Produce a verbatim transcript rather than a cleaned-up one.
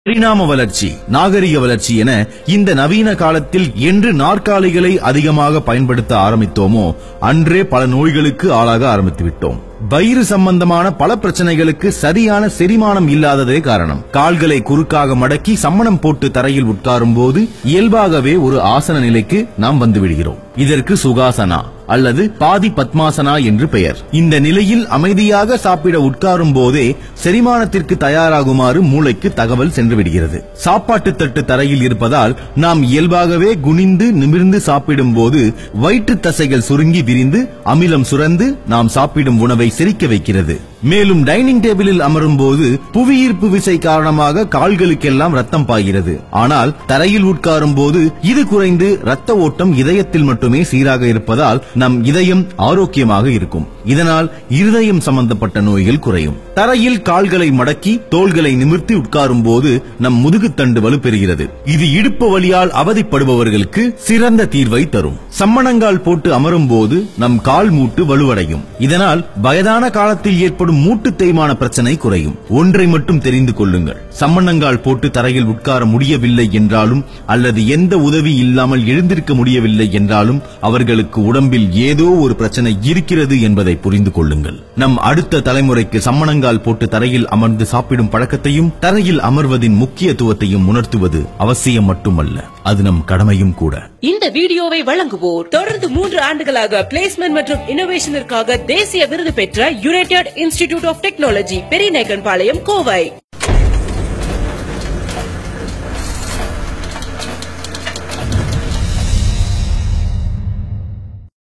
பரிணாம வளர்ச்சி, நாகரிக வளர்ச்சி என இந்த நவீன காலத்தில் என்று நாற்காலிகளை அதிகமாக பயன்படுத்த ஆரம்பித்தோமோ அன்றே பல நோய்களுக்கு ஆளாக ஆரம்பித்து விட்டோம். வயிறு சம்பந்தமான பல பிரச்சனைகளுக்கு சரியான செரிமானம் இல்லாததே காரணம். கால்களை குறுக்காக மடக்கி சம்மணம் போட்டு தரையில் உட்காரும் போது இயல்பாகவே ஒரு ஆசன நிலைக்கு நாம் வந்து விடுகிறோம். இதற்கு சுகாசனா அல்லது பாதி பத்மாசனா என்று பெயர். இந்த நிலையில் அமைதியாக சாப்பிட உட்காரும் போதே செரிமானத்திற்கு தயாராகுமாறு மூளைக்கு தகவல் சென்று விடுகிறது. சாப்பாட்டு தட்டு தரையில் இருப்பதால் நாம் இயல்பாகவே குனிந்து நிமிர்ந்து சாப்பிடும் போது வயிற்று தசைகள் சுருங்கி விரிந்து அமிலம் சுரந்து நாம் சாப்பிடும் உணவை செரிக்க வைக்கிறது. மேலும் டைனிங் டேபிளில் அமரும் போது புவியீர்ப்பு விசை காரணமாக கால்களுக்கெல்லாம் ரத்தம் பாய்கிறது. ஆனால் தரையில் உட்காரும் போது இது குறைந்து ரத்த ஓட்டம் இதயத்தில் மட்டுமே சீராக இருப்பதால் நம் இதயம் ஆரோக்கியமாக இருக்கும். இதனால் இருதயம் சம்பந்தப்பட்ட நோய்கள் குறையும். தரையில் கால்களை மடக்கி தோள்களை நிமிர்த்தி உட்காரும் போது நம் முதுகுத்தண்டு வலுப்பெறுகிறது. இது இடுப்பு வலியால் அவதிப்படுபவர்களுக்கு சிறந்த தீர்வை தரும். சம்மணங்கால் போட்டு அமரும் போது நம் கால் மூட்டு வலுவடையும். இதனால் வயதான காலத்தில் ஏற்படும் மூட்டு தேய்மான பிரச்சனை குறையும். ஒன்றை மட்டும் தெரிந்து கொள்ளுங்கள், சம்மணங்கால் போட்டு தரையில் உட்கார முடியவில்லை என்றாலும் அல்லது எந்த உதவி இல்லாமல் எழுந்திருக்க முடியவில்லை என்றாலும் அவர்களுக்கு உடம்பில் ஏதோ ஒரு பிரச்சனை இருக்கிறது என்பதை புரிந்து கொள்ளுங்கள். நம் அடுத்த தலைமுறைக்கு சம்மணங்கால் போட்டு தரையில் அமர்ந்து சாப்பிடும் பழக்கத்தையும் தரையில் அமர்வதின் முக்கியத்துவத்தையும் உணர்த்துவது அவசியம் மட்டுமல்ல, அது நம் கடமையும் கூட. இந்த வீடியோவை வழங்குவோர் தொடர்ந்து மூன்று ஆண்டுகளாக பிளேஸ்மெண்ட் மற்றும் இன்னோவேஷனிற்காக தேசிய விருது பெற்ற United Institute of Technology, Periyanaickenpalayam, Kovai.